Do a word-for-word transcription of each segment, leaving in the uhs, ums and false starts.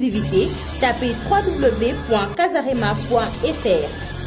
exclusivité, tapez w w w point casarema point f r.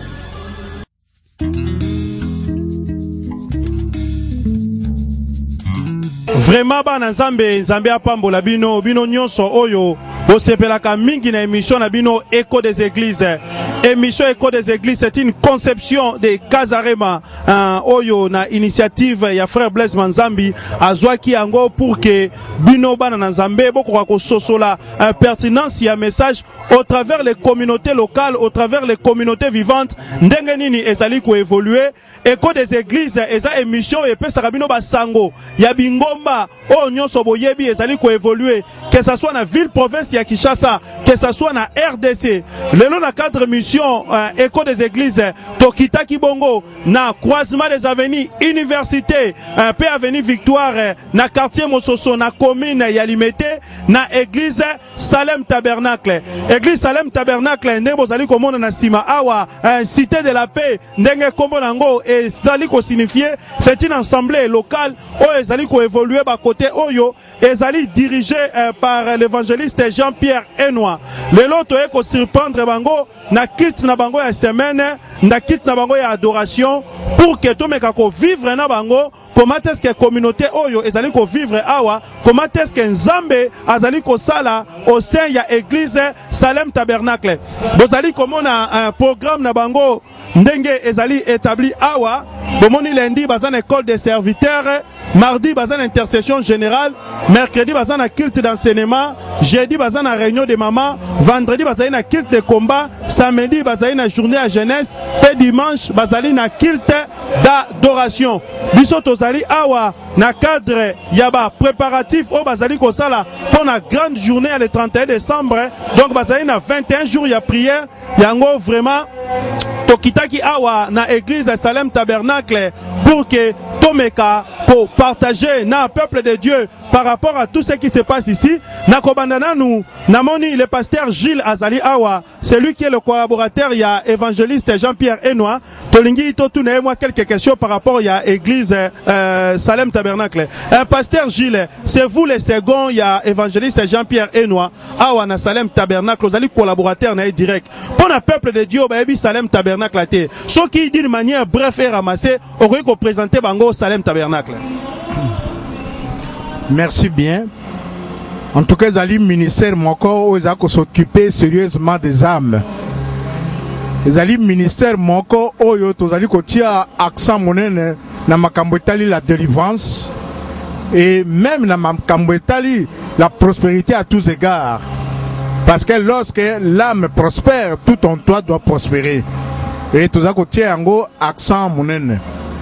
Vraiment bana nzambe nzambe apambola bino bino nyonso oyo bosepelaka mingi na émission na bino Écho des Églises. Émission Écho des Églises, c'est une conception de Casarema hein, oyo na initiative ya frère Blaise Manzambi azwaki yango pour que bino bana na nzambe bokoka kososola pertinence ya message au travers les communautés locales, au travers les communautés vivantes. Ndenge nini ezali ko évoluer. Écho des Églises eza émission epesaka bino basango ya bingomba o nyonso boyebi ezali ko évoluer, que ça soit na ville province ya Kinshasa, que ça soit na R D C. Lelo na cadre mission euh, Écho des Églises tokita kibongo na croisement des avenues université euh, P avenue Victoire euh, na quartier Mososo na commune ya Limete na église Salem Tabernacle. Église Salem Tabernacle ndenge bozali komona na sima awa euh, cité de la paix ndenge kombo nango et zali ko signifier c'est une assemblée locale o ezali ko évoluer ba côté oyo ezali dirigé euh, par l'évangéliste Jean-Pierre Enoa. Lelo to eko surprendre bango na culte na bango ya semaine na culte na bango ya adoration pour que to meka ko vivre na bango comment est-ce que communauté oyo ezali ko vivre awa, comment est-ce que nzambe azali ko sala au sein ya église Salem Tabernacle. Bozali komona un programme na bango ndenge ezali établi awa. Bomoni lundi bazan école des serviteurs, mardi bazan intercession générale, mercredi bazan na culte d'enseignement, jeudi bazan na réunion de maman, vendredi bazali na culte de combat, samedi bazali na journée à jeunesse, et dimanche bazali na culte d'adoration. Biso tozali awa na cadre yaba préparatif au bazali kosala pour la grande journée le trente et un décembre. Donc bazali na vingt et un jours ya prière, yango vraiment tokitaki awa na église Salem Tabernacle pour que Tomeka pour partager na peuple de Dieu par rapport à tout ce qui se passe ici. Na kobandana nous namoni le pasteur Gilles Azali awa, c'est lui qui est le collaborateur il y a évangéliste Jean-Pierre Enoa. Tolingi to tuna moi quelques questions par rapport il y a église euh, Salem Tabernacle. Un pasteur Gilles, c'est vous le second il y a évangéliste Jean-Pierre Enoa awa na Salem Tabernacle, vous allez collaborateur na direct. Pour le peuple de Dieu ba ebi Salem Tabernacle la té. Ce qui d'une manière bref et ramassé, on aurait présenter bango Salem Tabernacle. Merci bien. En tout cas, les ministères moko ils ont s'occuper sérieusement des âmes. Les ministères moko oyo tozali kotia accent monene na makambo etali la délivrance et même na makambo etali la prospérité à tous égards. Parce que lorsque l'âme prospère, tout en toi doit prospérer. Et tozali kotia ngo accent monene.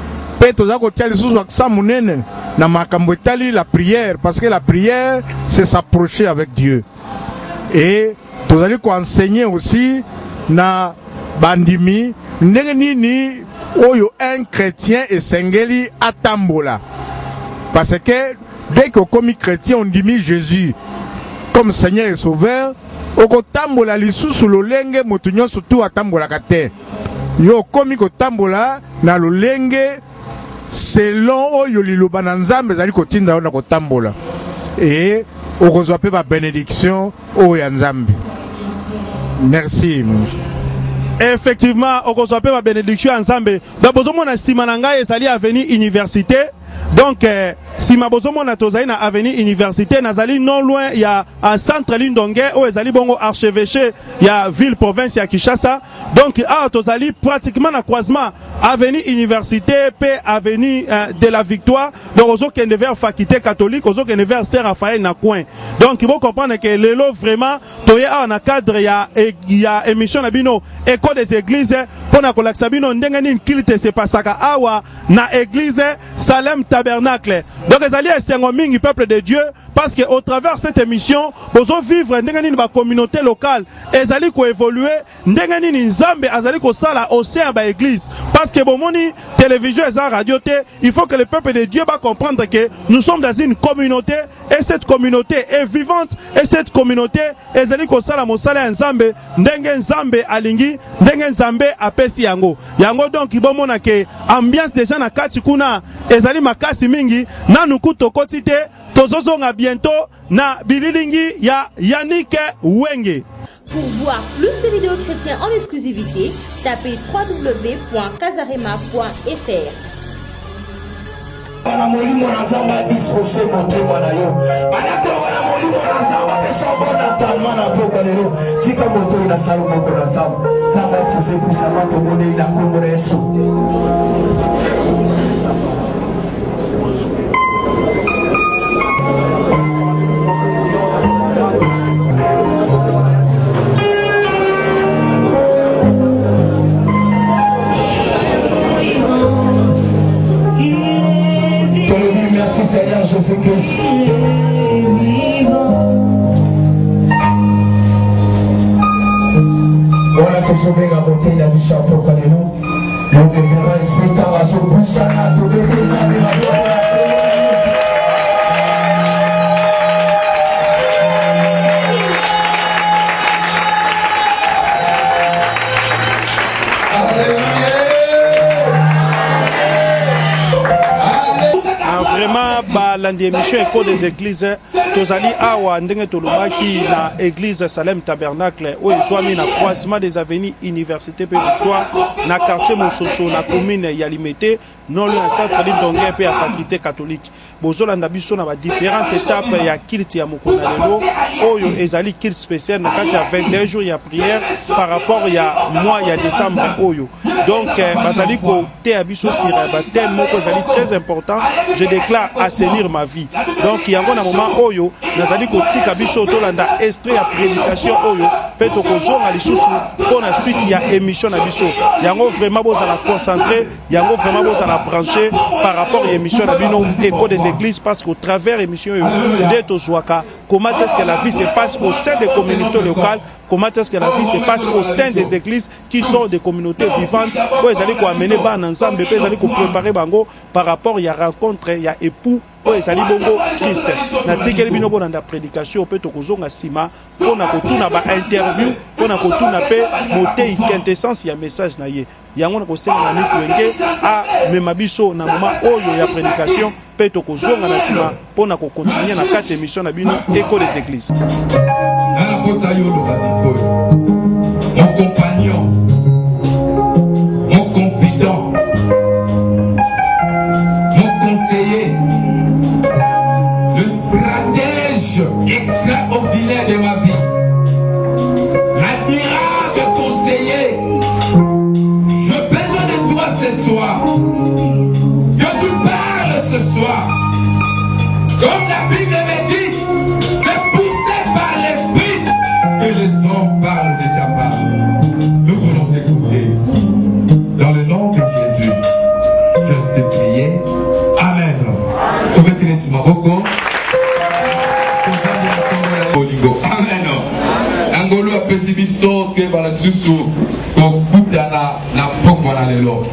La prière, parce que la prière c'est s'approcher avec Dieu. Et vous allez enseigner aussi na bandimi nini oyo un chrétien et sengeli atambola, parce que dès que comme chrétien on dit Jésus comme Seigneur et Sauveur, oko tambola lisusu lolenge motunyo surtout atambola kate yo komi ko tambola na lolenge selon oyo liloba na nzambe zali kotinda na kotambola et okozwa pe ba bénédiction oyo ya nzambe. Merci. Effectivement okozwa pe ba bénédiction ya nzambe ba bozomona sima na ngai ezali avenue université. Donc euh, si ma bozomona tozali na avenue université nazali non loin il y a un centre Lindonge où ezali bongo archevêché il y a ville province ya Kinshasa. Donc ah tozali pratiquement na croisement avenue université p avenue euh, de la Victoire. Donc ozo kende vers faculté catholique, ozo kende vers Saint Raphaël na coin. Donc il faut comprendre que lelo vraiment toye a na cadre ya il y a émission na bino Écho des Églises pour na kolaksa bino ndenge nini kilite se pasaka awa na église Salem Tabernacle. Donc les alliés Sengomingi peuple de Dieu parce que au travers cette émission bozo vivre ndenge nini ba communauté locale ezali ko évoluer ndenge nini nzambe azali ko sala au sein ba église parce que bomoni télévision et radio té, il faut que le peuple de Dieu va comprendre que nous sommes dans une communauté et cette communauté est vivante et cette communauté ezali ko sala mosala nzambe ndenge nzambe alingi ndenge nzambe apesi yango yango. Donc bomona que ambiance déjà na kati kuna ezali makasi mingi na nuku tokoti te tozozonga bientôt na bililingi ya Yannick Wenge. Pour voir plus de vidéos chrétiennes en exclusivité, tapez w w w point kazarema point f r. Bana molimo na zamba dispose motema na yo. Bana ko bana molimo na zamba peso bona talma na boka lelo. Tika moto ina salu moko na zamba. Zamba tuse kusama to bone ina kombo Yesu. Seigneur Jésus-Christ. Voilà que je vais raboter la mission pour que nous nous devons respecter à ce bouchon à tous les amis. Vraiment, bah, l'émission Écho des Églises, tozali awa ndenge tolobaki na Église Salem Tabernacle, où ils ont mis na croisement des avenues Université Victoire, na quartier Mososo, na commune Yalimete, non le centre d'Indongue et à faculté catholique. Bozola ndabiso na ba différentes étapes ya kilt ya mokona lelo, oyo ezali kilt spécial na kati ya vingt et un jours ya prière par rapport ya mois ya décembre oyo. Donc bazali ko te abiso sur ba thème moko ezali très important. Je déclare assainir ma vie. Donc il y a un moment oyo nazali ko tika biso tolanda extrait ya prédication oyo peto ko zonga lisusu pour la suite il y a émission na biso. Yango vraiment boza la concentrer, yango vraiment boza la brancher par rapport à émission na bino Écho des Églises, parce qu'au travers émission de Zouaka, comment est-ce que la vie se passe au sein des communautés locales, comment est-ce que la vie se passe au sein des églises qui sont des communautés vivantes, où ils allaient amener ensemble, ils allaient préparer bango par rapport il y a rencontre, il y a époux. Oh, et ça dit bongo Christ. Na tikeli bino bona na prédication peut tokozonga sima pona kotuna ba interview pona kotuna pe motei quintessence ya message na ye. Yango na kosenga na nikwenge a memabiso na moment oyo ya prédication peut tokozonga na sima pona ko continuer na quatre émissions na bino Écho des Églises. Na kosa yo lo basiko. Mon compagnon, mon confident, mon conseiller, stratège extraordinaire de ma vie, l'admirable conseiller. J'ai besoin de toi ce soir, que tu parles ce soir. Comme la Bible me dit, c'est poussé par l'esprit que les hommes parlent de ta part. Nous voulons t'écouter. Dans le nom de Jésus, je sais prier. Amen. Tu veux que les Marocco? Amen. Angolo a pessibiso que va la susu ko kutana na pokwa na lelo.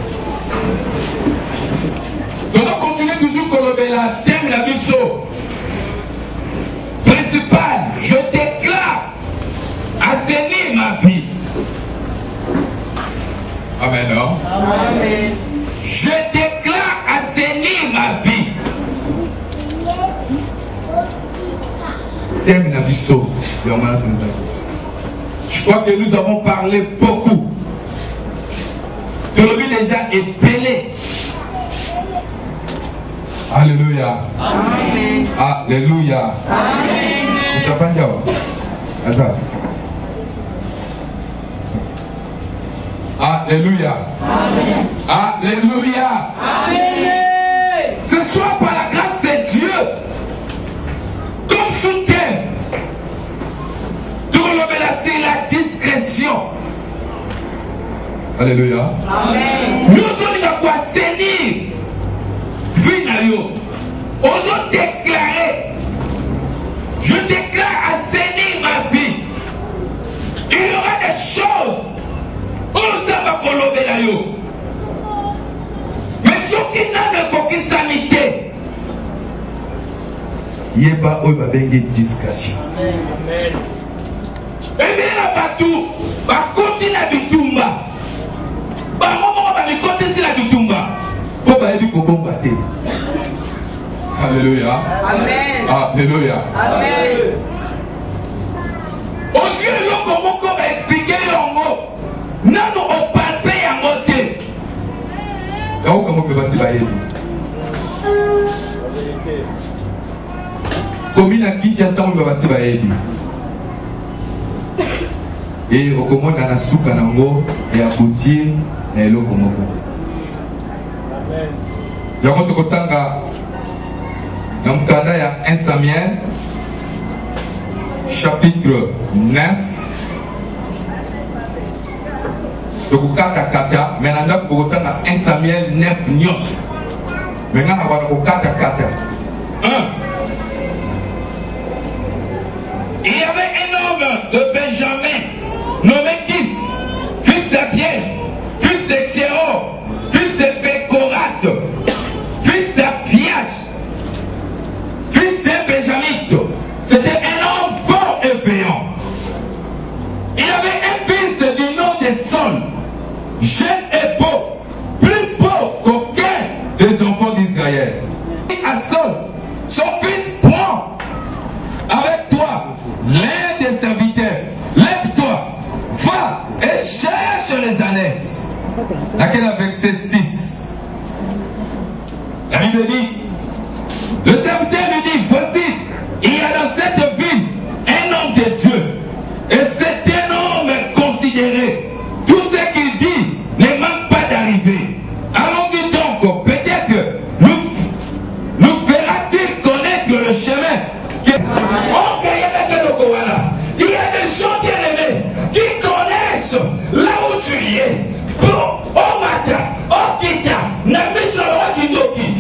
Donc on continue toujours comme la thème la biso. Principal, je déclare assainir ma vie. Amen. Amen. Je déclare assainir ma vie. Je crois que nous avons parlé beaucoup. Que le vie déjà est pelé. Alléluia. Amen. Alléluia. Amen. Alléluia. Amen. Alléluia. Amen. Ce soir, par la grâce de Dieu, comme soutien, c'est la discrétion. Alléluia. Amen. Nous allons quoi assainir. Finalement, osons déclarer. Je déclare assainir ma vie. Il y aura des choses. On va colober là. Mais ceux qui n'ont pas de sanité, il n'y a pas de discrétion. Amen. Et bien là partout, va continuer à bitumba. Bah maman va me continuer à bitumba. Pour pas être comme combattre. Alléluia. Amen. Alléluia. Amen. Aussi, comment on va expliquer yango? Non, on parle pas yango te. Comment comment on va se bailler? Combien à Kinshasa on va se bailler? Et au comment on a souka nango et à Gautier et l'eau comment. Yango to kotanga. Dans le cas de un Samuel, chapitre neuf, donc kata kata, maintenant pour un Samuel neuf nios. Maintenant on va au kata kata. un. Il y avait un homme de Benjamin nommé Kis, fils de Pierre, fils de Théo, fils de Bécorat, fils de Fiage. Fils de Benjamin, c'était un homme fort et vaillant. Il avait un fils du nom de Saul, jeune et beau, plus beau qu'aucun des enfants d'Israël. Et à Saul, son fils, prend avec toi l'un des serviteurs, lève-toi, va et cherche les ânesses. Laquelle avec ses six. La Bible dit, le serviteur lui dit, voici, il y a dans cette ville un homme de Dieu. Et c'est un homme considéré. Tout ce qu'il dit ne manque pas d'arriver. Allons-y donc, peut-être nous, nous fera-t-il connaître le chemin. Que... Oh, il y a des gens bien aimés qui connaissent là où tu y es. Pour au matin, au kita, n'a pas seulement qui doki.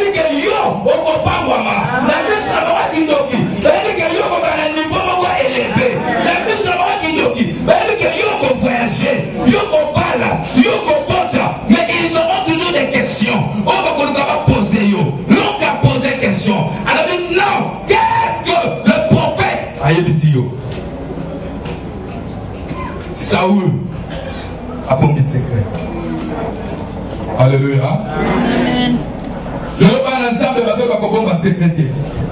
Mais ils auront toujours des questions. On va poser yo. L'on va poser des questions. Alors maintenant, qu'est-ce que le prophète a dit? Saoul a bombi secret. Alléluia. Amen. Le ensemble va faire comme bomba secrétaire.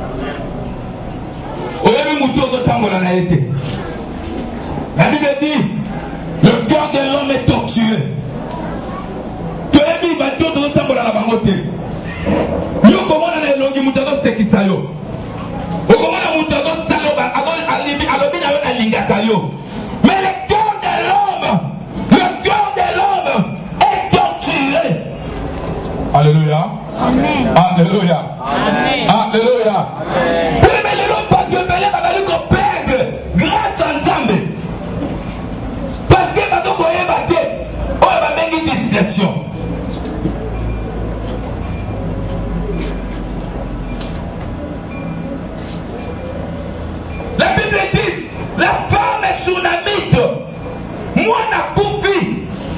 Oyebi mutozo tambola na été. La Bible dit, le cœur de l'homme est tortueux. Toyebi batozo tambola na bangote. Yo komona na elongi mutazo sekisa yo. Okomona mutazo saloba alo alibi alobi na yo na lingaka yo. Mais le cœur de l'homme, le cœur de l'homme est torturé. Alléluia. Amen. Alléluia. Amen. Alléluia. Amen. Mais les gens pas que belé va aller qu'on perde grâce à Nzambe. Parce que va donc on battre, on va mettre une discrétion. La Bible dit, la femme est sunamite. Moi n'a confié.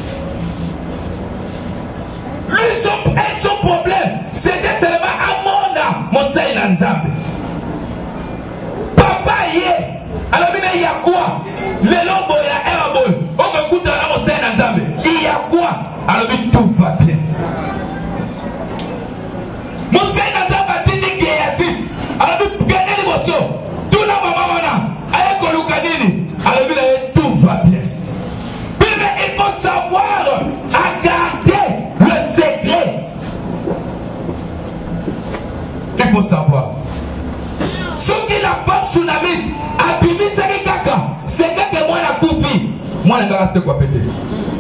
Lui, son, son problème, c'était seulement Amona, mon Seigneur Nzambe. Papa y est. Alors, il y a quoi? Le lombo, il y a un boy. On va écouter mon Seigneur Nzambe. Il y a quoi? Alors, tout va bien. Mon Seigneur Nzambe a dit qu'il y a ici. Alors, gagnez l'émotion. Tout le monde, avec Kolukadini. Alors, tout va bien. Mais il faut savoir à garder le secret. Il faut savoir. Ce qui la femme tsunami a bimi c'est kaka. C'est que moi la koufi. Moi la gare c'est quoi péter.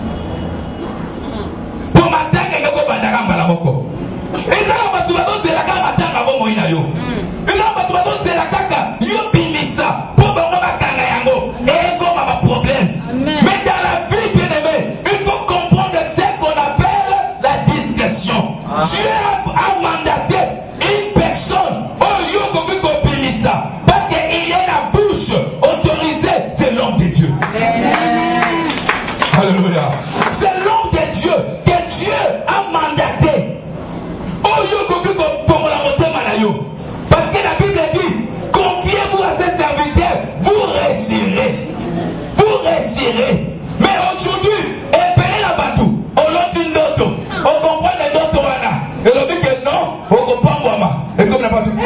Pour m'attaquer que bandara malamoko. Et ça la batuba c'est la gare matanga bon moina yo. Et la batuba c'est la kaka. Yo bimi ça. Pour ba kanga yango. Et comme ma problème. Mais dans la vie bien aimé, il faut comprendre ce qu'on appelle la discrétion. Dieu a mandaté une personne au lieu qu'on peut comprendre ça. Parce qu'il est la bouche autorisée, c'est l'homme de Dieu. Alléluia. C'est l'homme de Dieu que Dieu a mandaté. Au lieu qu'on peut comprendre la montée manayo. Parce que la Bible dit, confiez-vous à ses serviteurs, vous réussirez. Vous réussirez. Mais aujourd'hui, épelez la batou. On l'a dit d'autres. On comprend les d'autres. Et le dit que non, on comprend moi. Et comme la batou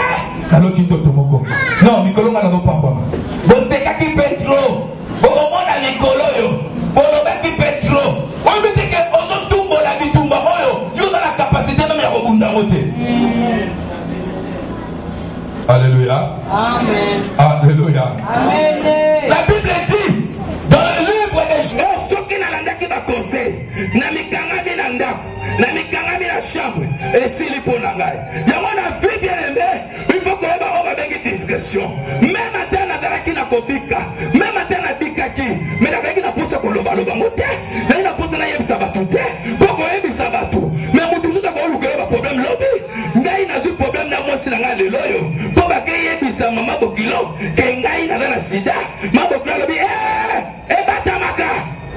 Amen. Alléluia. Amen. La Bible dit dans le livre des Genèse, ceux qui n'ont pas de conseil, n'a mis qu'un binanda, n'a mis qu'un bin la chambre, et si les pour n'angai. Il y a mon vie bien aimé, il faut qu'on ait avec discrétion. Même à terre, n'a qui n'a pas bika, même à terre, n'a bika qui, mais n'a qui n'a pas ça pour le balo bamote, n'a n'a pas ça n'a yem sabatou, pour qu'on ait sabatou. Mais mon tout ça va vous créer un problème lobby. N'a n'a eu problème n'a moi si n'a le loyo. Pour pas qu'il y ait bisa maman bokilo, qu'il n'a n'a la sida, ma bokilo lobby, eh, eh batamaka.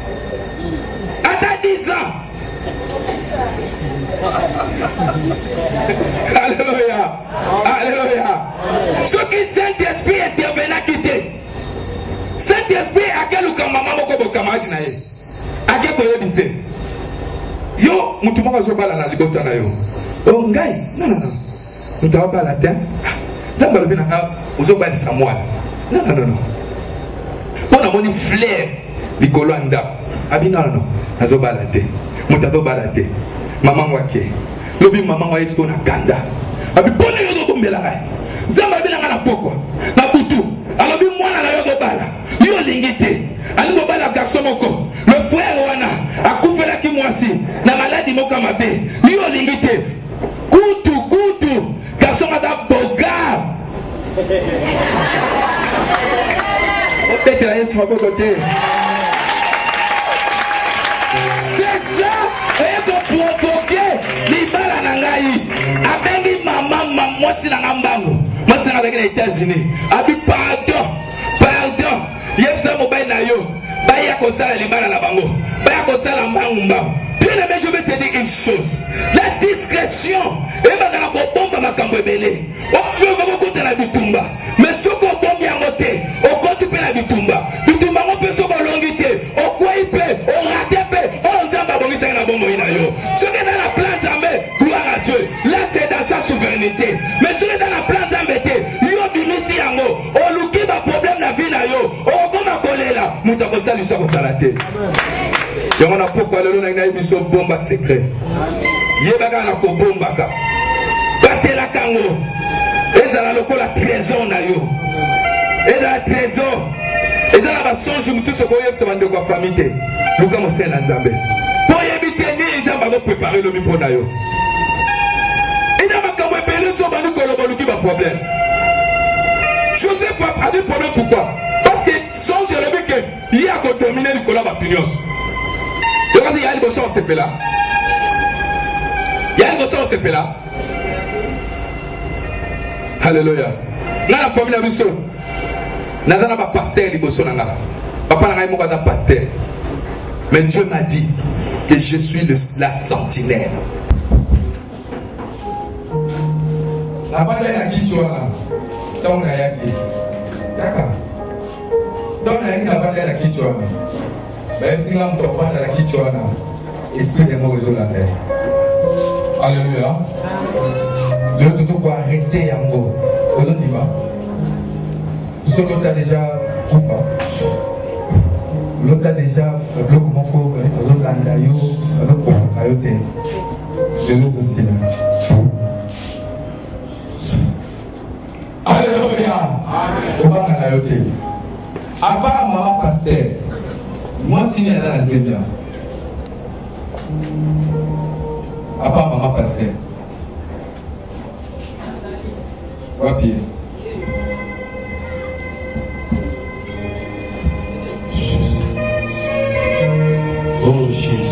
À dix ans. Alléluia. Alléluia. Ce qui Saint-Esprit intervenant quitter. Saint-Esprit a quel ou maman moko bokamadi na ye. A quel koye bise. Yo mutu moko zo bala na libota na yo. Oh ngai. Non non non. Mutu wa bala te. Zamba lobi na ka uzo bali Samuel. Non non non non. Bona moni flair likolo anda. Abi non non. Azo bala te. Mutu azo bala te. Maman wake. Lobi maman wa esko na ganda. Abi pone yo do bombela ngai. Zamba lobi na na poko. Na kutu. Alobi mwana na yo do bala. Yo lingite. Ali mo bala garçon moko. Le frère wana akufela ki mwasi na maladi moko mabe. Yo lingite. Kutu kutu. Garçon ada boga. O pete la yesu moko côté. C'est ça. Et que provoquer libala nangai. Abengi maman maman si na ngambango. Moi c'est avec les États-Unis. Abi pardon. Pardon. Yepsa mobile na yo. Baya kosala libala na bango. Baya kosala mbangumba. Bien aimé, je vais te dire une chose. La discrétion. Et maintenant qu'on bombe ma cambébélé. On peut pas compter la bitumba. Mais ce qu'on bombe bien moté. On compte pas la bitumba. Bitumba on peut se prolonger. On quoi il peut. On rate peu. On dit à Baboni c'est un bon moyen yo. Ce qui est dans la plante armée, gloire à Dieu. Là c'est dans sa souveraineté. Mais ce qui est dans la plante armée, yo bimisi yango. On luki ba problème na vie na yo. On comme à coller là. Muta ko sali sa ko salate. Et on a pourquoi le nom n'a pas bomba secret. Yebaka na ko bomba ka. Batela kango. Ezala loko la trésor na yo. Ezala trésor. Ezala ba songe musu soko yeb se bande ko famille. Luka mo se na Nzambe. Pour éviter ni Nzamba va préparer le mi pour na yo. Ina makambo epele so banu ko lo boluki ba problème. Joseph a des problèmes pourquoi? Parce que songe le mec il a ko dominer Nicolas Bapinios. Regardez, il y a une bosse en C P là. Il y a une bosse en C P là. Alléluia. Dans la famille de Bissot, nous avons un pasteur qui est là. Papa n'a pas de pasteur. Mais Dieu m'a dit que je suis le, la sentinelle. La bataille est qui tu as là? Donc, on a yaki. D'accord. Donc, on a yaki la bataille est qui tu as là. Même si là, on te parle de la Kichwana, esprit des mauvais hollandais. Alléluia. Le tout pour arrêter Yango. Vous ne dites pas. Ce que tu as déjà Koufa. L'autre a déjà le bloc Moko, l'autre a Ndayo, l'autre a Yote. Je nous aussi là. Alléluia. Comment on a Yote? À part maman pasteur. Moi, si je suis dans la Zémia, à part maman pasteur, papier. Oh Jésus.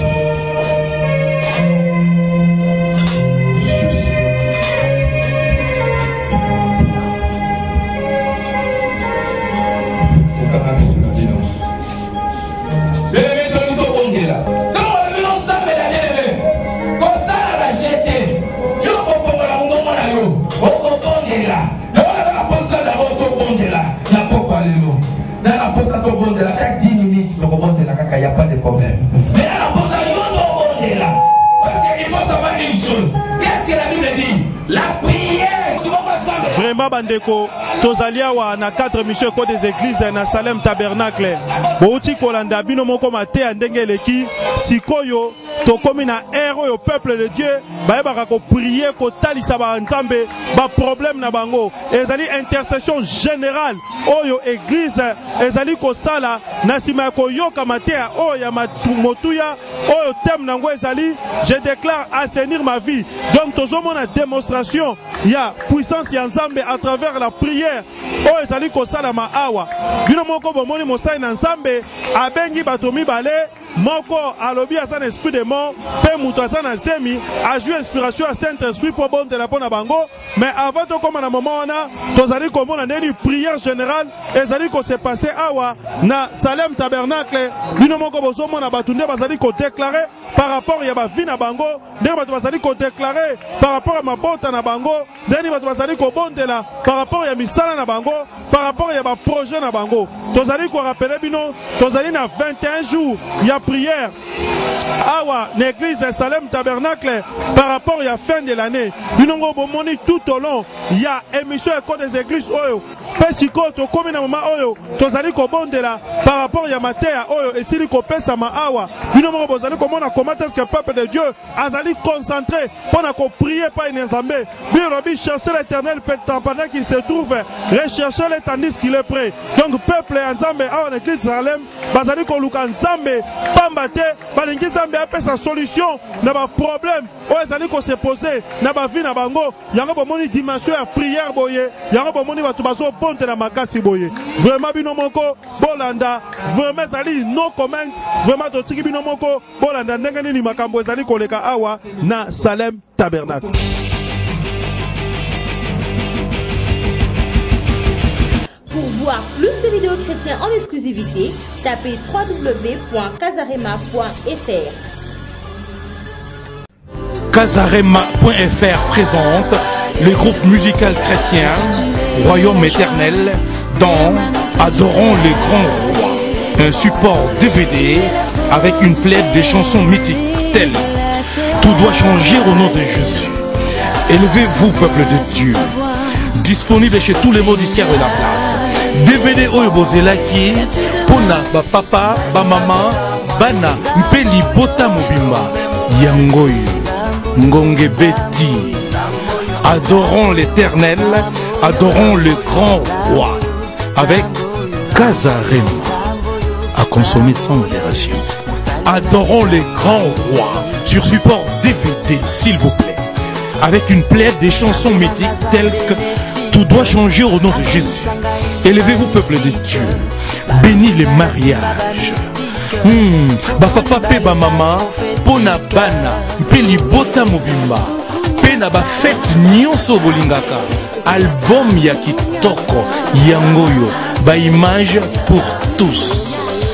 Il n'y a pas de problème. Mais là, la pose à l'eau, on est là. Parce qu'il faut savoir une chose. Qu'est-ce que la Bible dit? La prière. Vraiment, Bandeko, Tozalia wa na quatre missions ko des églises na Salem Tabernacle. Bouti Kolanda bino moko mate andenge leki sikoyo tokomi na héros au peuple de Dieu bayebaka ko prier ko talisa ba nzambe ba problème na bango ezali intercession générale oyo église ezali ko sala na sima ko yoka matea oyo ya motuya oyo thème nango ezali je déclare assainir ma vie. Donc tozomona la démonstration ya puissance ya nzambe à travers la prière oyo ezali ko sala ma awa bino moko bomoni mosai na nzambe abengi bato mibale moko alobi aza na esprit de mort pe muto aza na zemi a joué inspiration à Saint-Esprit pour bon de la pona bango. Mais avant de comme na moment wana tozali komona ndeni prière générale ezali ko se passer awa na Salem Tabernacle bino moko bozomona bato nde bazali ko déclarer par rapport ya ba vie na bango ndenge bato bazali ko déclarer par rapport à mabota na bango ndenge bato bazali ko bondela par rapport ya misala na bango par rapport ya ba projet na bango. Tozali ko rappeler bino tozali na vingt et un jours ya prière awa l'église Salem Tabernacle par rapport à la fin de l'année. Binongo bomoni tout au long il y a émission école des églises oyo pesiko to comme na mama oyo tozali ko bondela par rapport ya matea oyo esili ko pesa ma awa binongo bozali ko mona comment est-ce que le peuple de Dieu azali concentré pendant qu'on prier pas une nzambe birobi chercher l'éternel pendant qu'il se trouve rechercher le tandis qu'il est prêt. Donc peuple nzambe awa l'église Salem bazali ko luka nzambe pambate balingi nzambe apesa solution na ba problème oyo ezali ko se poser na ba vie na bango yango bomoni dimension ya prière boye yango bomoni bato bazo bonte na makasi boye vraiment bino moko bolanda vraiment ezali no comment vraiment totiki bino moko bolanda ndenge nini makambo ezali koleka awa na Salem Tabernacle. Pour voir plus de vidéos chrétiennes en exclusivité, tapez w w w point casarema point f r. casarema point f r présente le groupe musical chrétien Royaume éternel dans Adorons les grands rois, un support D V D avec une plaide de chansons mythiques telles Tout doit changer au nom de Jésus. Élevez-vous, peuple de Dieu. Disponible chez tous les mots disquaires de la place. D V D oyo bozelaki pona ba papa, ba maman, bana mpeli bota mobimba yangoyo ngonge beti. Adorons l'Éternel, adorons le grand roi avec Casarema à consommer sans modération. Adorons les grands rois sur support D V D, s'il vous plaît, avec une plaide des chansons mythiques telles que Tout doit changer au nom de Jésus. Élevez-vous, peuple de Dieu. Bénis les mariages. Hmm, ba papa pe ba mama, pona bana, pe li bota mobimba, pe na ba fête nyonso bolingaka. Album ya kitoko, yangoyo, ba image pour tous.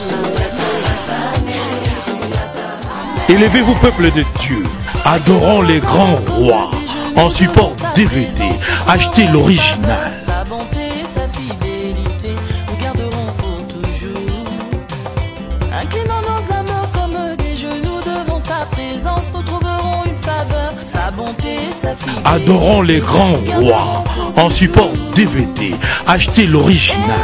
Élevez-vous, peuple de Dieu. Adorons les grands rois. En support D V D, achetez l'original. Sa bonté, sa fidélité, nous garderons pour toujours. Inclinant nos âmes comme des genoux devant sa présence, nous trouverons une faveur. Sa bonté, sa fidélité. Adorons les grands rois. En support D V D, achetez l'original.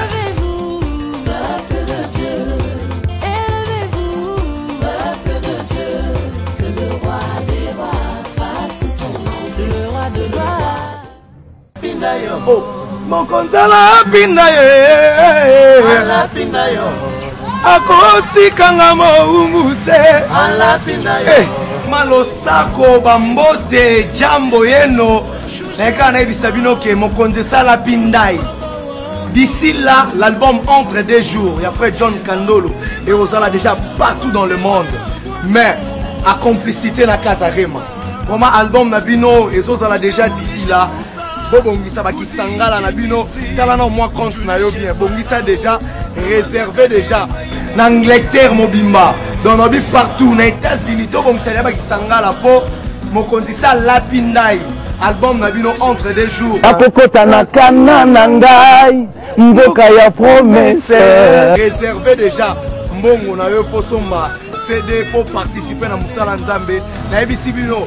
Oh, mon konzala apinda ye alapinda yo akotikanga moumute alapinda yo eh, malosako bambote jambo yeno neka na ebisa bino ke mokonzi sala pindai. D'ici là, l'album entre des jours. Il y a frère John Kandolo et Rosala déjà partout dans le monde. Mais à complicité na Casarema. Comment album na bino et Rosala déjà d'ici là. Bongisa bakisangala na bino tala na moi compte na yo bien bongisa déjà réservé déjà na Angleterre mobimba dans nos villes partout na États-Unis to bongisa bakisangala po mokondisa lapindai album na bino entre des jours akokota na kana na ngai mboka ya promesse réservé déjà mbongo na yo po somba C D pour participer na musala nzambe na ebisi bino.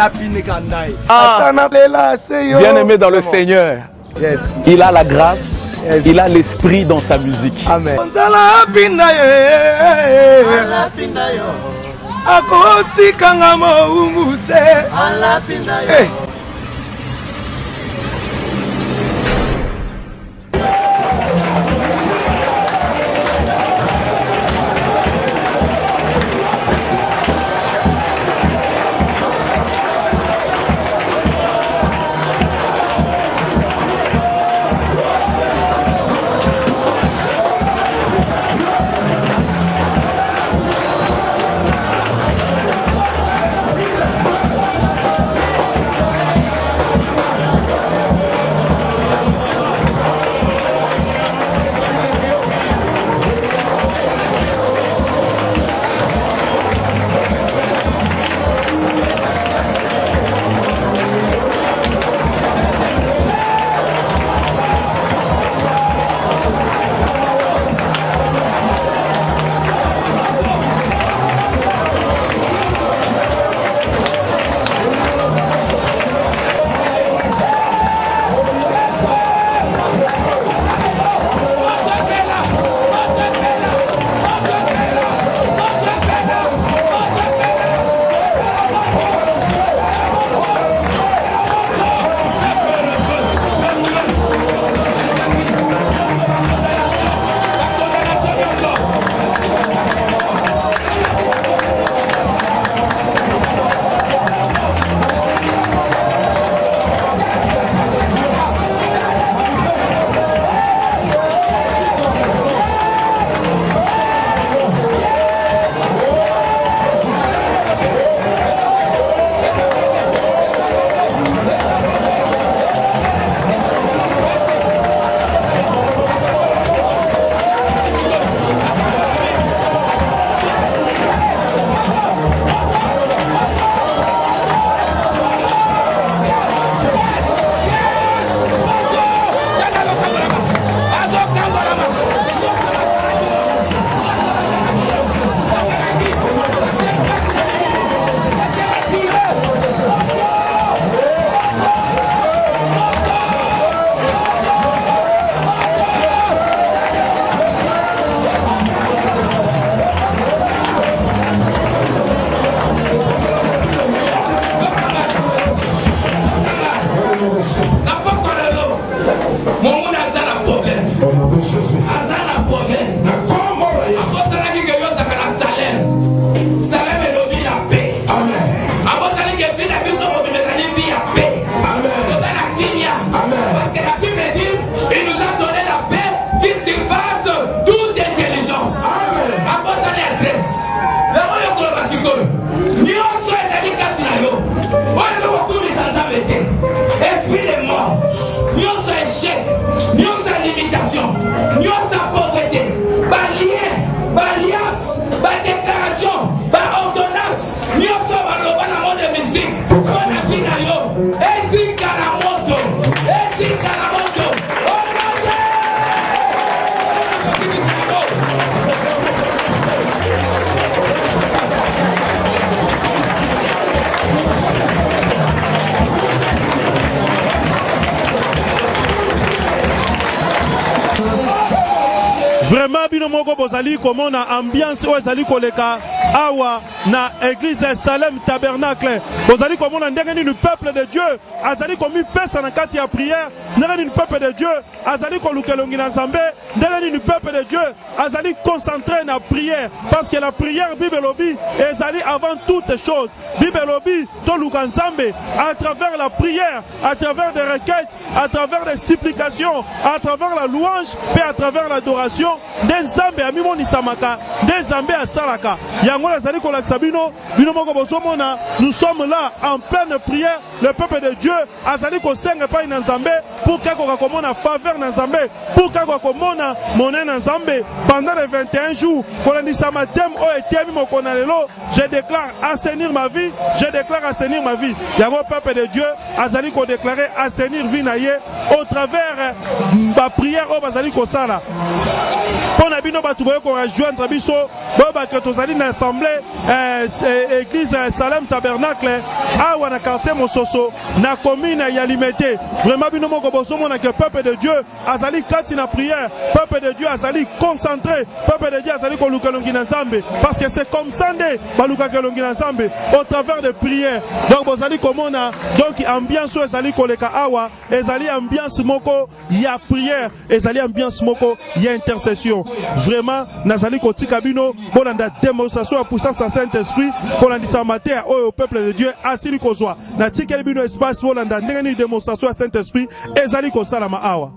Ah, bien aimé dans le Seigneur, yes. Il a la grâce, Il a l'esprit dans sa musique. Amen. Hey. Vraiment bino moko bozali komona ambiance o ezali koleka awa na église Salem Tabernacle. Bozali komona ndenge ni peuple de Dieu azali komi pesa na kati ya prière, ndenge ni peuple de Dieu azali kolukelongi na Nzambe, ndenge ni peuple de Dieu azali concentré na prière parce que la prière Bible lobi ezali avant toute chose. Bible lobi to luka Nzambe à travers la prière, à travers des requêtes, à travers des supplications, à travers la louange et à travers l'adoration. Des Nzambe amimoni samaka, des Nzambe asalaka. Yango azali kolakisa bino, bino moko bozomona, nous sommes là en pleine prière. Le peuple de Dieu azali kosenga pa ina Nzambe pour kako komona faveur na Nzambe, pour kako komona monnaie na Nzambe pendant les vingt et un jours. Kolandisa matem o etemi mokona lelo, je déclare assainir ma vie, je déclare assainir ma vie. Yango peuple de Dieu azali ko déclarer assainir vie na ye au travers ba prière o bazali ko sala pona bino batu boye ko rejoindre biso boye ba que tozali na assemblée euh, église Salem Tabernacle awa na quartier Mososo na commune ya Limete. Vraiment bino moko boso mona que peuple de Dieu azali kati na prière, peuple de Dieu azali concentré, peuple de Dieu azali ko luka longi na Nzambe parce que c'est comme ça nde ba luka longi na Nzambe au travers de prières. Donc bozali komona donc ambiance ezali koleka awa ezali ambiance moko ya prière, ezali ambiance moko ya intercession. Vraiment nazali kotika bino bolanda démonstration ya puissance en Saint-Esprit kolandisa mater au peuple de Dieu asili kozwa na tikeli bino espace bolanda ndenge ni démonstration ya Saint-Esprit ezali kosalama awa.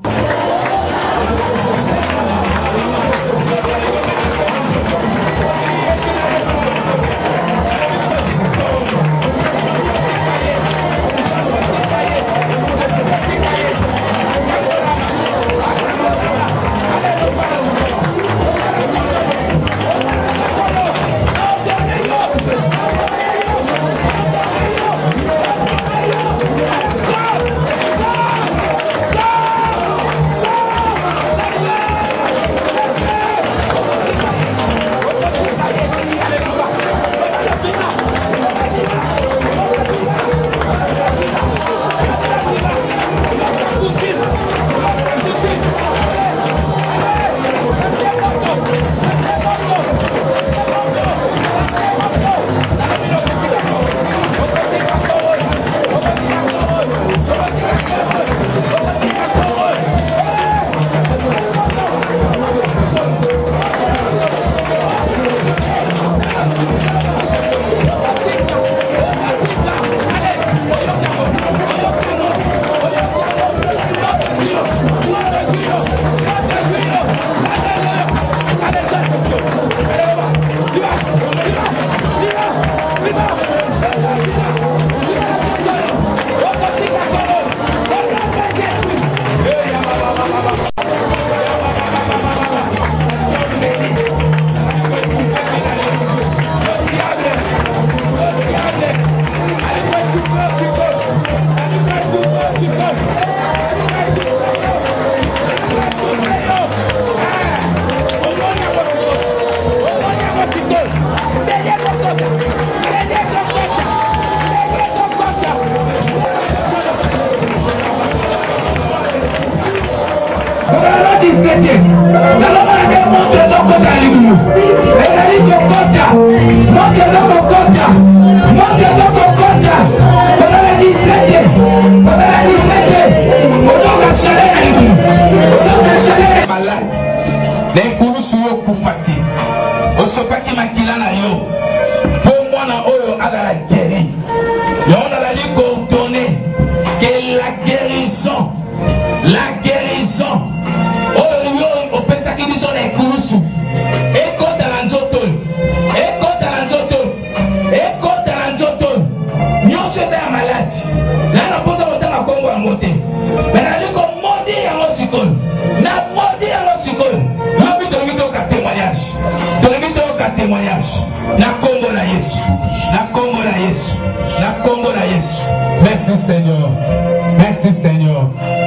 Merci Seigneur. Merci Seigneur.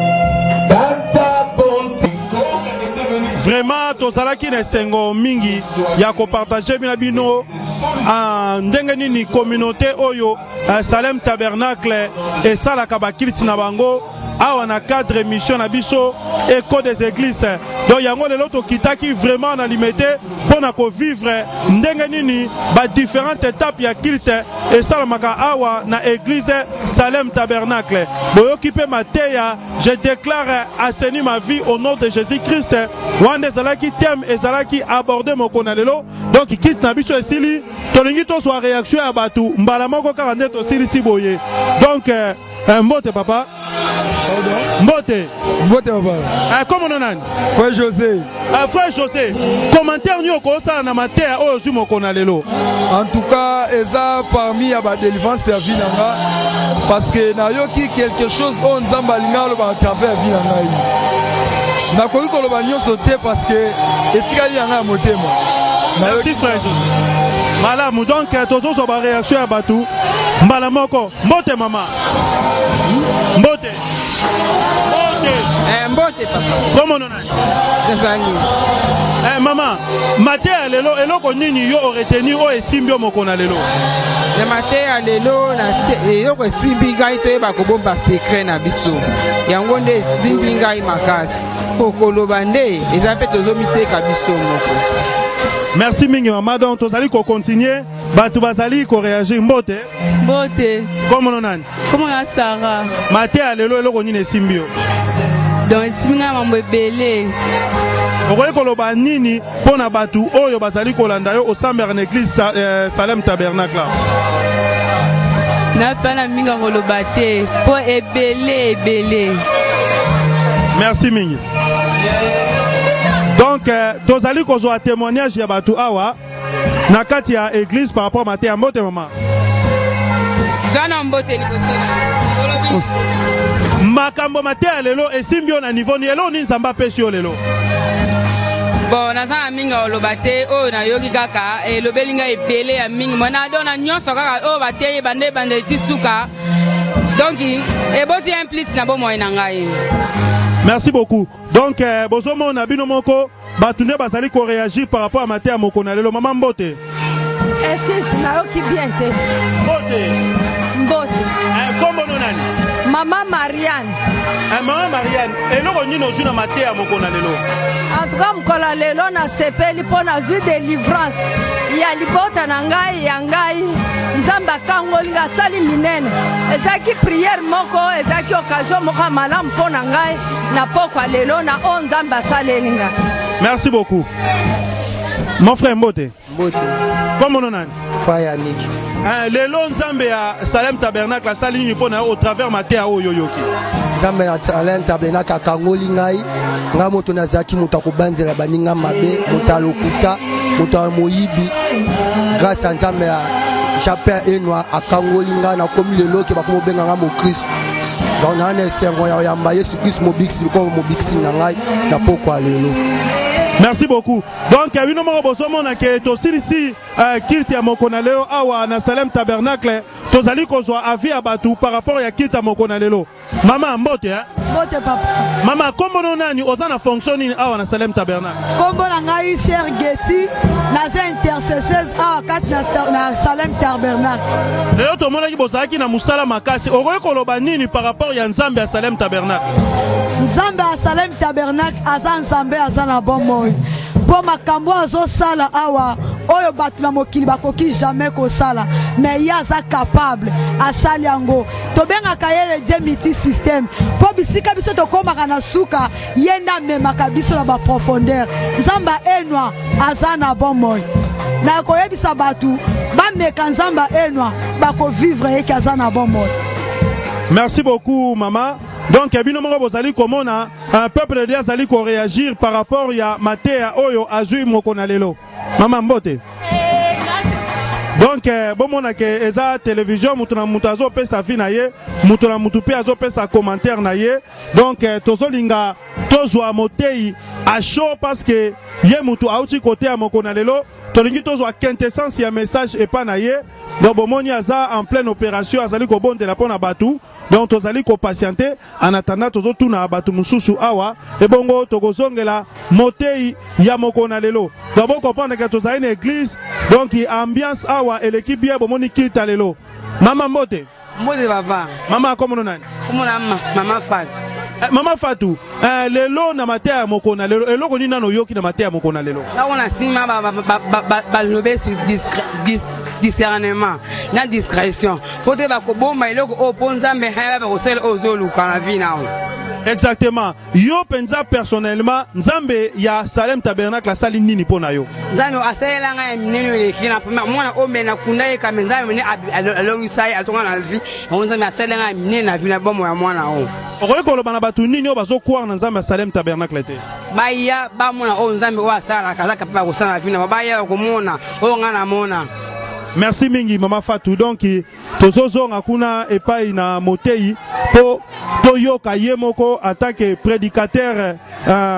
Vraiment tozalaki na sengo mingi ya ko partager bina bino en ndenge nini communauté oyo Salem Tabernacle et salaka bakiliti na bango awa na cadre mission na biso écho des églises. Donc yango lelo to kitaki vraiment na limité pour na ko vivre ndenge nini ba différentes étapes ya culte et salamaka awa na église Salem Tabernacle. Boyoki pe mateya, je déclare assainir ma vie au nom de Jésus-Christ. Wande zalaki thème et zalaki aborder mon konalelo. Donc quitte na biso esili tolingi to soit réaction à batu mbala moko kaka nde to sili siboye. Donc euh, mbote papa. Mbote. Mbote papa. Ah, comment on a? Frère José. Ah, frère José. Commentaire nous au ça na matière au sur mon konalelo. En tout cas, eza parmi ya ba délivrance ya vinanga parce que na yoki quelque chose on nzamba linga lo ba travers vinanga yi. Na koyi ko lo ba nyonso te parce que etikali yanga motema. Merci frère José. malamu donc tozozo ba réaction ya batu mbala moko mbote mama mbote mbote eh mbote papa comment on a ezali eh mama mate ya lelo eloko nini yo retenu o esimbi mokona lelo le mate ya lelo na eloko esimbi ngai toyeba kobomba secret na biso yango nde esimbi ngai makasi kokoloba nde eza mpe tozomiteka biso moko. Merci mingi maman, donc tozali ko continuer batu bazali ko réagir mbote mbote comment on a comment on Sarah mate ya lelo eloko nini esimbi donc esimbi ngai mambo ebele okoki koloba nini mpona batu oyo bazali kolanda yo osambela na église euh, Salem Tabernacle napana mingi koloba te mpo ebele ebele. Merci mingi. Donc euh, tozali kozwa témoignage ya batu awa na kati ya église par rapport mate ya mbote mama zana mbote liboso makambo mate ya lelo esimbi yo na niveau ni elo ni nzamba pesi yo lelo bon naza na mingi oloba te oyo nayoki kaka elobeli ngai ebele ya mingi mona dona nyonso kaka oyo bateye bande bande ti suka donc eboti un plus na bomoi na ngai. Merci beaucoup. Donc euh, bozomo na bino moko batunde bazali ko réagir par rapport à mate ya mokona lelo mama mbote est-ce que sinayoki bien te mbote mbote eh, kombo no nani Maman Marianne. Eh, Maman Marianne, eloko nini ozwi na mate ya mokona lelo? En tout cas mokolo lelo na sepeli mpo nazwi délivrance ya libota na ngai ya ngai nzambe akangoli nga asali minene ezalaki prière moko ezalaki occasion moko ya malamu mpo na ngai na pokwa lelo na oyo nzambe asaleli nga. Merci beaucoup. Mon frère Mbote. Mbote. Comment on a? Faya Niki. Ah, lelo nzambe ya Salem Tabernacle asali nini mpo na o travers mate ya oyo yoki. Nzambe ya Salem Tabernacle akangoli ngai nga moto nazaki moto akobanzela baninga mabe moto alokuta moto moyibi grâce à nzambe ya Japin Enwa akangoli nga na komi lelo ke bakomo benga nga mo Christ. Donc na ne servo ya yamba Yesu Christ mo biksi ko mo biksi na ngai na pokwa lelo. Merci beaucoup. Donc, il y a une personne qui est aussi ici, qui est à Mokonalelo, à na Salem Tabernacle. Tous allez qu'on soit avis à Batou par rapport à qui est à Mokonalelo. Maman, mbote, hein? Mbote, papa. Maman, comment on a ni osana fonctionne à na Salem Tabernacle? Comme on a eu Sir Getty, naza intercesseuse à quatre na Salem Tabernacle. D'ailleurs, tout le monde a dit que na musala makasi. Oroye koloba nini par rapport à Nzambe à Salem Tabernacle? Nzambe à Salem Tabernacle, azan Nzambe azan na bon moy. Pour makambo azo sala awa, oyo batu na mokili bakoki jamais ko sala, mais yaza capable asali yango. Tobenga kayele je miti système. Po bisika biso to komaka na suka, yenda memaka biso na ba profondeur. Nzamba enwa azana bon moy. Na koyebisa batu, ba meka nzamba enwa bako vivre eki azana bon moy. Merci beaucoup maman. Donc, comment on a un peuple de Dieu qui réagir par rapport à Matéa Oyo Azui Mokonalelo. Maman Mbote. Donc, bon, on a que eza télévision, mutuna mutazo pe sa vie naie, mutuna mutupe azo pe sa commentaire naie. Donc, tozo linga tozo amotei à chaud parce que yé mutu auti côté à Mokonalelo. Tolingi tozo a quintessence ya message et pas naie. Donc, bon, on aza en pleine opération, azali ko bon de la pona batou. Donc, tozali ko patienter en attendant tozo tuna batou mususu awa. Et bongo tokozongela motei ya Mokonalelo. Donc, bon comprendre que tozali une église, donc ambiance awa. Et l'équipe bien bon moni kita lelo. Maman Mbote. Mbote papa. Maman comment on a? Comment la maman Fatou. Eh, maman Fatou. Eh, lelo na matea mokona lelo. Elo koni nano yoki na matea mokona lelo. Là on a sima ba ba ba ba ba lobé sur discernement, na discrétion. Faut te ba ko bomba eloko oponza me ha ba ko sel ozolu kana vina. Exactement. Yo penza personnellement Nzambe ya Salem Tabernacle sali nini pona yo. Nzambe asela nga mineno lekina mwana omena kundaye ka Nzambe ne alongisai atonga na vie. Nzambe asela nga minena na vie na bomo ya mwana o. Okoye koloba na batu nini bazo croire na Nzambe ya Salem Tabernacle te. Baya ba mwana o Nzambe wa sala kazaka pa ko sala vie na baya ko mona o nga na mona. Merci mingi Maman Fatou. Donc tozozo ngakuna epai na motei po to yoka yemoko en tant que prédicateur euh,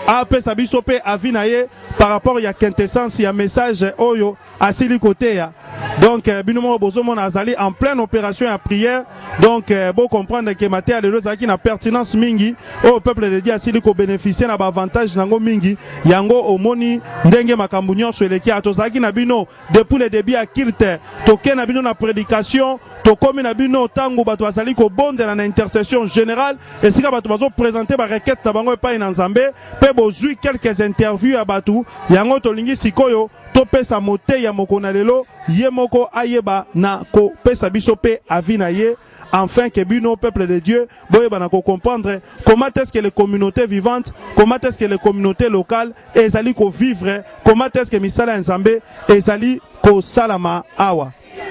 apesa biso pe avinaye par rapport ya quintessence ya message oyo asili côté ya. Donc bino mo bozomona azali en pleine opération ya prière. Donc bon comprendre que matin lelo zaki na pertinence mingi au peuple de Dieu asili ko bénéficier na ba avantage nango mingi yango omoni ndenge makambu nyonso eleki atozaki na bino depuis le début à kilte toke na bino na prédication tokomi na bino tango bato azali ko bonde na intercession générale et sika bato bazo présenter ba requête na bango epai na Nzambe pe bozui quelques interviews à batu yango tolingi sikoyo topesa mote ya mokona lelo ye moko ayeba na ko pesa biso pe avina ye afin que bino peuple de Dieu boyeba na ko comprendre comment est-ce que les communautés vivantes, comment est-ce que les communautés locales ezali ko vivre, comment est-ce que misala Nzambe ezali ko salama awa.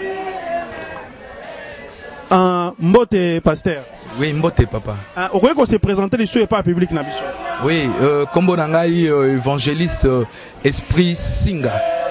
Un mbote pasteur. Oui, mbote papa. On voit qu'on s'est présenté les et pas public na biso. Oui, euh, comme on a eu euh, évangéliste euh, Esprit Singa.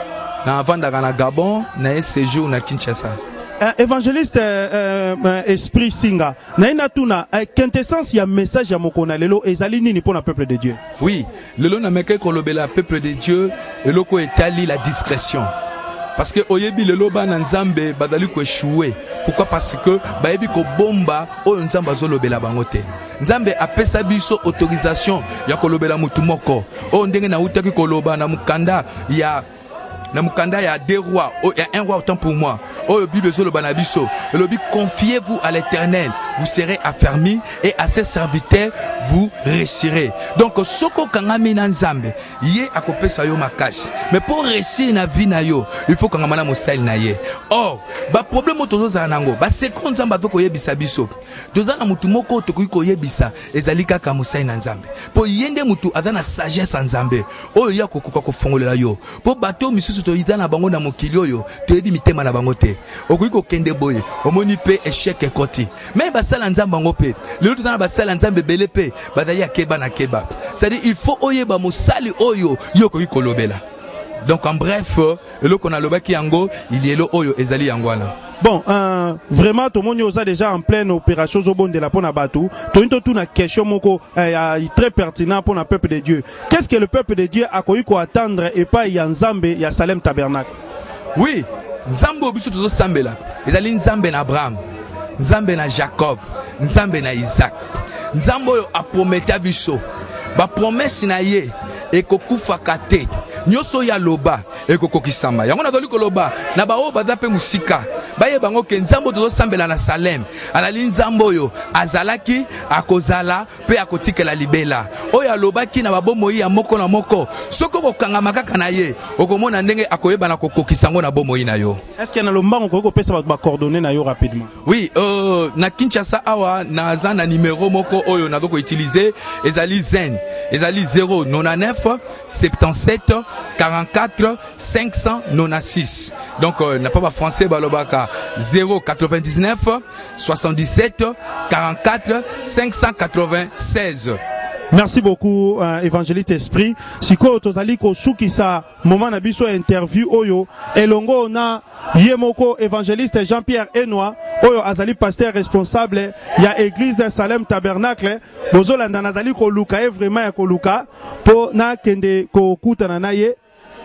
Na avant d'aller na Gabon, na séjour na Kinshasa. Uh, évangéliste euh, euh, Esprit Singa. Na ina tuna uh, quintessence ya message ya mokona lelo ezali nini pour le peuple de Dieu. Oui, lelo na meke ko lobela peuple de Dieu eloko etali la discrétion. Parce que oyebi lelo ba na Nzambe badali ko échouer. Pourquoi? Parce que bayebi ko bomba o Nzambe azolobela bango te. Nzambe apesa biso autorisation ya kolobela mutu moko. O ndenge na utaki koloba na mukanda ya na mukanda ya deux rois, il y a un roi autant pour moi. Oh, le Bible le banabiso. Le Bible, confiez-vous à l'Éternel, vous serez affermis et à ses serviteurs vous réussirez. Donc soko kangami na Nzambe, yé akope sa yo makashi. Mais pour réussir na vie na yo, il faut kangamana mosali na ye. Or, ba problème otozo za nango, ba sekon Nzamba to koyebisa biso. Toza na mutu moko to koyebisa, ezali kaka mosali na Nzambe. Po yende mutu adana sagesse Nzambe. Oh ya kokoka ko fongolela yo. Po bato misusu to izana bango na mokili oyo, to yebi mitema na bango te. Okoiko kende boye, omoni pe échec ekoti. Mais basala Nzamba ngo pe. Le tozana basala Nzambe belé pe, badali akeba na keba. C'est-à-dire il faut oyeba mosali oyo yo koiko lobela. Donc en bref, le qu'on a le baki yango, il y a le oyo ezali yangwana. Bon, euh, vraiment, tout le monde est déjà en pleine opération Zobon de la Pona Batou. Tout le monde a une question moko, euh, très pertinente pour le peuple de Dieu. Qu'est-ce que le peuple de Dieu a connu qu'on attendre et pas y a Nzambe, y a Salem Tabernacle? Oui, Nzambe biso tozo sambela. Ezali Nzambe na Abraham, Nzambe na Jacob, Nzambe na Isaac. Nzambe oyo a prometté biso. Ba promesse na ye ekokufa kate. Nyoso ya loba ekokokisama. Yango na doli ko loba na ba o badape musika. Baye bango ke Nzambe tozo sambela na Salem. Alali Nzambe oyo azalaki akozala pe akotikela libela. Oyo alobaki na babomo ya moko na moko. Soko kokanga makaka na ye. Okomona ndenge akoyeba na kokokisango na bomo na yo. Est-ce qu'il y a le lomba on pesa ba coordonnées na yo rapidement? Oui, euh na Kinshasa awa na za na numéro moko oyo na doko utiliser ezali zen. Ezali zéro neuf neuf soixante-dix-sept quarante-quatre cinq cent quatre-vingt-seize. Donc euh, n'a pas pas français balobaka zéro quatre-vingt-dix-neuf soixante-dix-sept quarante-quatre cinq cent quatre-vingt-seize. Merci beaucoup, euh, évangéliste Esprit. Siko tozali ko sukisa moment na biso interview oyo elongo na yemoko évangéliste Jean-Pierre Enoa oyo azali pasteur responsable ya église Salem Tabernacle. Bozolanda nazali ko luka e vraiment ya ko luka po na kende ko kutana na ye.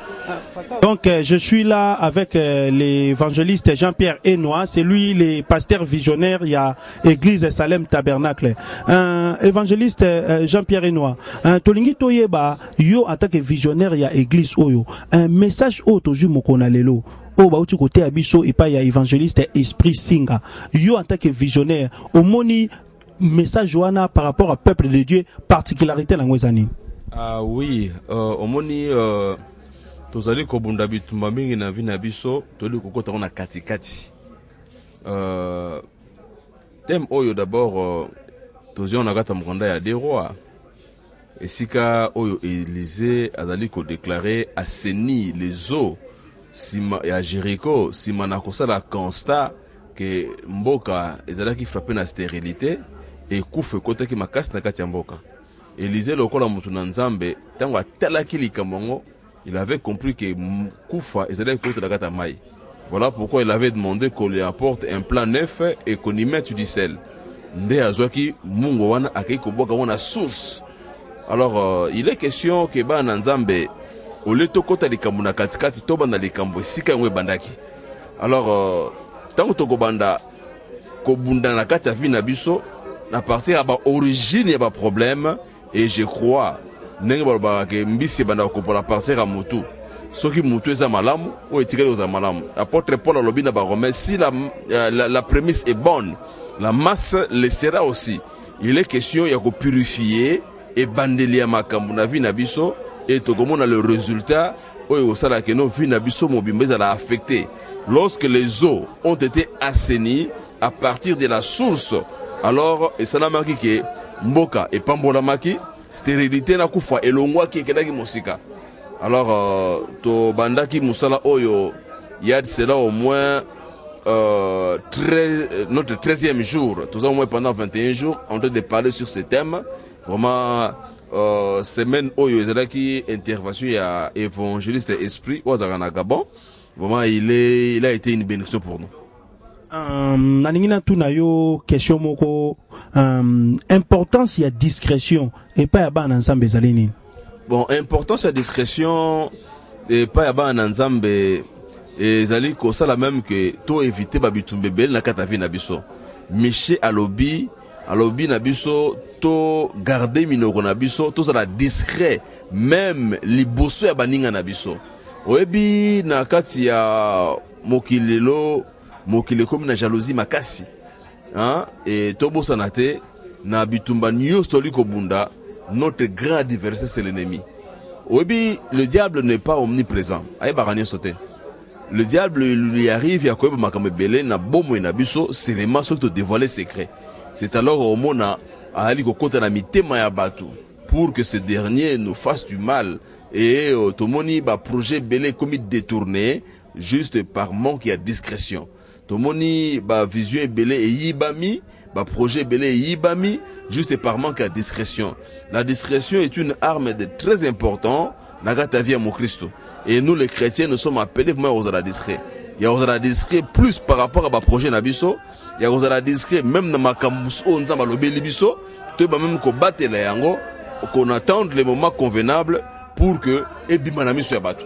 Donc euh, je suis là avec euh, l'évangéliste Jean-Pierre Enoa, c'est lui le pasteur visionnaire, il y a église Salem Tabernacle. Un évangéliste euh, Jean-Pierre Enoa, un tolingi toyeba yo en tant que visionnaire il y a église oyo, un message auto ju mokona lelo. Oh bah au côté abiso et pas il y a évangéliste Esprit Singa. Yo en tant que visionnaire, au moni message wana par rapport au peuple de Dieu, particularité la ngwezani. Ah oui, euh, au moni euh... tozali kobunda bitumba mingi na vi na biso toli kokota na kati kati. Euh thème oyo d'abord euh, tozion na gata mkonda ya des rois. Esika oyo Élisée azali ko déclarer assainir les eaux sima ya Jéricho sima na kosala constat que mboka ezalaki frappé na stérilité et kufe kota ki makasi na kati ya mboka. Élisée lokola mutu na Nzambe tango atalaki likambo il avait compris que Koufa est contre la Gatamaï. Voilà pourquoi il avait demandé qu'on lui apporte un plan neuf et qu'on y mette du sel. Nde azoki mungo wana akei koboka wana source Alors euh, il est question que ba Nzambe au leto kota likambo na katikati to banda likambo sika ngwe bandaki. Alors euh, tango to banda ko bunda na kata vi na biso na partir à ba origine ya ba problème et je crois ndenge ba ke mbisi banda ko pour la partir à mutu. Soki mutu eza malamu ou etikeli oza malamu. Apôtre Paul alobi na ba Romains si la, la la prémisse est bonne, la masse le sera aussi. Il est question ya ko purifier et bandelia makambu na vi na biso et to komona le résultat oyo osala que nos vi na biso mobimba ezala affecté lorsque les eaux ont été assainies à partir de la source. Alors esala maki ke mboka et pambola maki stérilité na kufa elongwa ki kedaki mosika. Alors euh, to bandaki musala oyo yad cela au moins euh, treize, notre treizième jour, tout au moins pendant vingt et un jours en train de parler sur ce thème. Vraiment euh, semaine oyo ezalaki intervention ya évangéliste esprit Ouazarana Gabon. Vraiment il est il a été une bénédiction pour nous. Um, naningina tunayo question moko um, importance ya discrétion et pas ya ba ensemble ezalini. Bon, importance ya discrétion et pas ya ba ensemble ezali ko sala même que to éviter ba bitumbe bel na kata vi na biso. Miché alobi alobi na biso to garder minoko na biso to sala discret même liboso ya baninga na biso. Oyebi na kati ya mokilelo mokile comme na jalousie makasi hein et tobo sanate na bitumba nyos liko bunda notre grand adversaire c'est l'ennemi. Oyebi le diable n'est pas omniprésent ay barani sauter. Le diable lui arrive ya koyeba makambe belé na bomo na biso c'est les mains surtout dévoiler secret. C'est alors au mona ali ko kota na mitema ya batu pour que ce dernier nous fasse du mal et euh, tomoni ba projet belé comme détourné juste par manque de discrétion. Tomoni ba vision belé et yibami ba projet belé et yibami juste par manque de discrétion. La discrétion est une arme de très important na gata vie mon Christ. Et nous les chrétiens nous sommes appelés vraiment aux la discret. Il y a aux la discret plus par rapport à ba projet na biso. Il y a aux la discret même na makambus on nzamba lobeli biso. To ba même ko batela yango qu'on attende les moments convenables pour que ebimanami soit battu.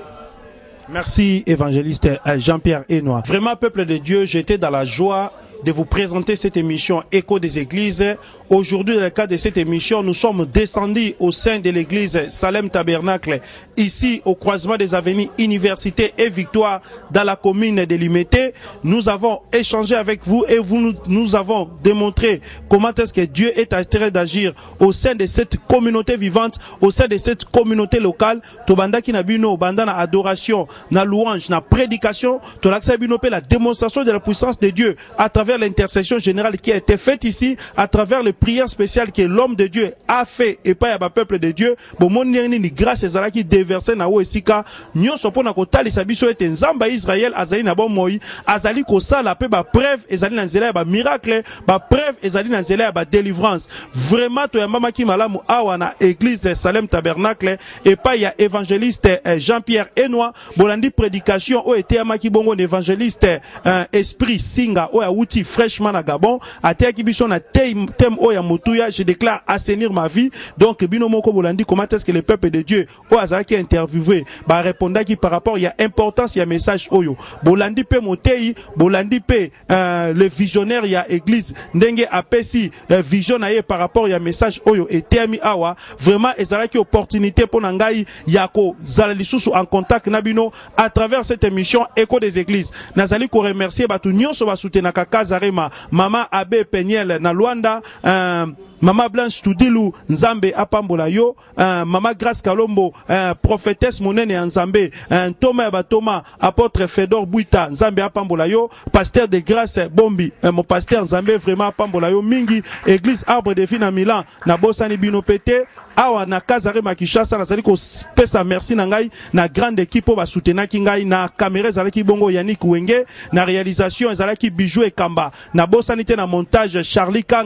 Merci évangéliste Jean-Pierre Enoy. Vraiment peuple de Dieu, j'étais dans la joie de vous présenter cette émission Écho des Églises. Aujourd'hui, dans le cadre de cette émission, nous sommes descendus au sein de l'église Salem Tabernacle, ici au croisement des avenues Université et Victoire, dans la commune de Limete. Nous avons échangé avec vous et vous nous, nous avons démontré comment est-ce que Dieu est en train d'agir au sein de cette communauté vivante, au sein de cette communauté locale. Tobanda ki na bino, banda na adoration, na louange, na prédication, to laksa bino pe la démonstration de la puissance de Dieu à travers l'intercession générale qui a été faite ici, à travers les prières spéciales que l'homme de Dieu a fait et pas à peuple de Dieu. Bon, mon ni grâce ezala qui déversé na esika nyonso pona ko talisa biso ete nzamba Israël azali na bon moi azali ko sala pe ba preuve ezali na nzela ba miracle ba preuve ezali na nzela ba délivrance. Vraiment to ya mama ki malamu awa na église Salem Tabernacle et pas ya évangéliste Jean-Pierre Enoy bolandi prédication o ete ya maki bongo évangéliste euh, esprit singa o ya wuti fraîchement à Gabon, à Téakibison à thème Oya Moutouya, je déclare assainir ma vie. Donc, Bino Moko Bolandi, comment est-ce que le peuple de Dieu, Oazara qui a interviewé, bah répondra qui par rapport, il y a importance, il y a message Oyo. Bolandi pe Motei, Bolandi pe, euh, le visionnaire, il y a église, Ndenge Apesi, euh, vision aye par rapport, il y a message Oyo, et Téami Awa, vraiment, ezara qui opportunité pour Nangai, Yako, Zalalisusu en contact Nabino, à travers cette émission, Écho des Églises. Nazali ko remercier, bah tout nyon so va soutenir Kaka Zarema, Mama Abe Peniel na Luanda, euh, Mama Blanche Tudilu Nzambe apambola yo, euh, Mama Grace Kalombo, euh, prophétesse Monene Nzambe, euh, Thomas Batoma, apôtre Fedor Bouita Nzambe apambola yo, pasteur de Grâce Bombi, euh, mon pasteur Nzambe vraiment apambola yo mingi, église Arbre de Vie na Milan, na Bosani Bino Pété, awa na Kazarema Kishasa na zali ko pesa merci na ngai na grande équipe ba soutenaki ngai na caméra zalaki bongo Yannick Wenge na réalisation zalaki Bijou et Kamba na Bosani te na montage Charlie Kanga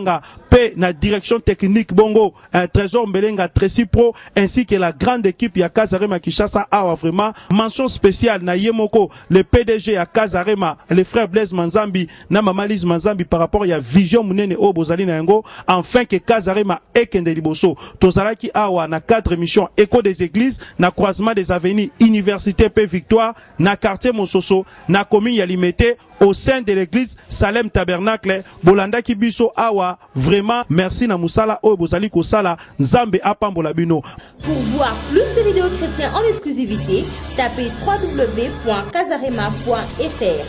P, na direction technique bongo, un trésor Mbelenga Tracy Pro, ainsi que la grande équipe ya Kazarema Kishasa Awa vraiment. Mention spéciale na Yemoko, le P D G à Kazarema, les frères Blaise Manzambi, na Mamalise Manzambi par rapport à vision munene o bozali na yango, enfin que Kazarema ekende liboso. Tozalaki Awa na quatre émissions Écho des églises, na croisement des avenues Université P Victoire, na quartier Mososo, na commune Yalimete, au sein de l'église Salem Tabernacle, Bolanda Kibiso Awa, vraiment merci na Musala o bozali ko sala, Nzambe apambola bino. Pour voir plus de vidéos chrétiennes en exclusivité, tapez w w w point kazarema point f r.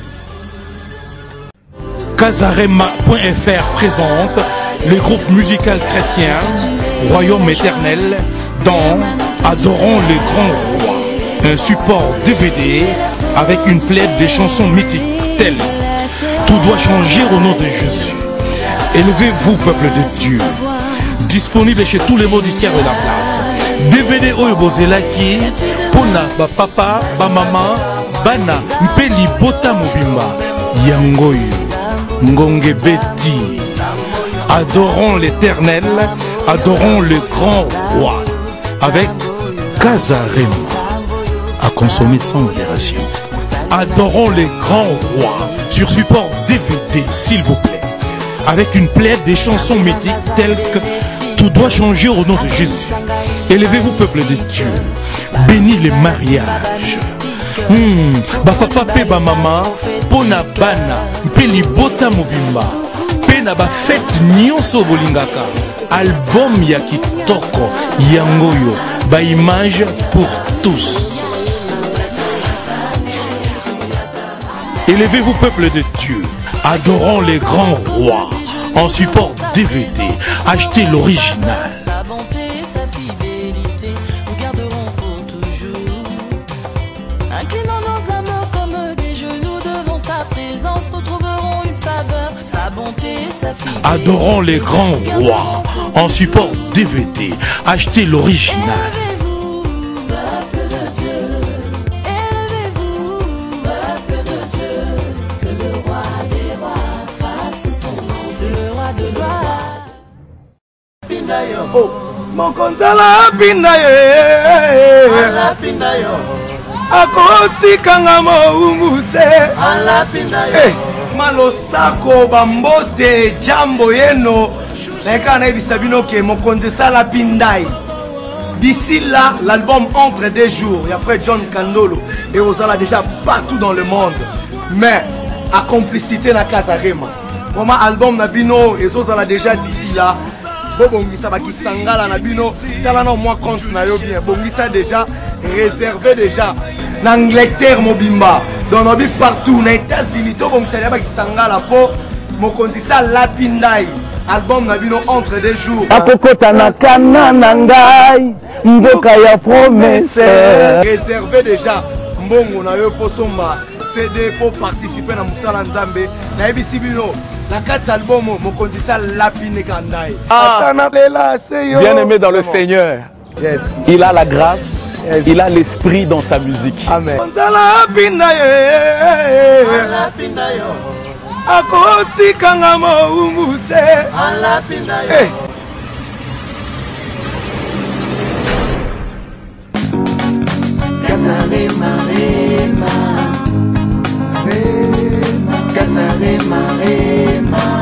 Kazarema point f r présente le groupe musical chrétien Royaume éternel dans Adorons le grand roi, un support D V D avec une plaide de chansons mythiques telles Tout doit changer au nom de Jésus. Élevez-vous, peuple de Dieu. Disponible chez tous les mots disquaires de la place. D V D Oyo Bozelaki, Pona, ba papa, ba maman, Bana, Mpeli Bota Mobimba, Yangoyo, Ngonge Beti. Adorons l'éternel, adorons le grand roi, avec Kazarema, à consommer sans modération. Adorons les grands rois sur support D V D, s'il vous plaît, avec une plaide des chansons mythiques telles que Tout doit changer au nom de Jésus. Élevez-vous, peuple de Dieu. Bénis les mariages. Hmm. Ba papa pe ba maman, pona bana, peli bota mobimba. Pena ba fête nyonso bolingaka. Album ya kitoko yangoyo, ba image pour tous. Élevez-vous, peuple de Dieu, adorons les grands rois, en support D V D, achetez l'original. Sa bonté, sa fidélité, nous garderons pour toujours. Inclinant nos âmes comme des genoux devant sa présence, nous trouverons une faveur. Sa bonté, sa fidélité. Adorons les grands rois, en support D V D, achetez l'original. Oh, mon konzala pinda ye ala pinda yo akoti kanga mo umute ala pinda yo eh malosako bambote jambo yeno neka na bisabino ke mon konzala pinda. D'ici là, l'album entre des jours. Il y a frère John Kandolo et Ozala déjà partout dans le monde. Mais à complicité na Kazarema. Comment album Nabino et Ozala déjà d'ici là. Bongisa baki sangala na bino tala na moi compte na yo bien bongisa déjà réservé déjà l'Angleterre mobimba dans nos pays partout na États-Unis to bongisa ya baki sangala po mokondisa lapindai album na bino entre des jours akokota na kana na ngai mboka ya promesse réservé déjà mbongo na yo po somba C D pour participer na musala nzambe na ebisi bino. La quatre albums, mon condisa lapine kandai. Ah, bien aimé dans le Seigneur. Yes. Il a la grâce, yes. Il a l'esprit dans sa musique. Amen. Kazarema, Rema, Rema, Kazarema, Rema.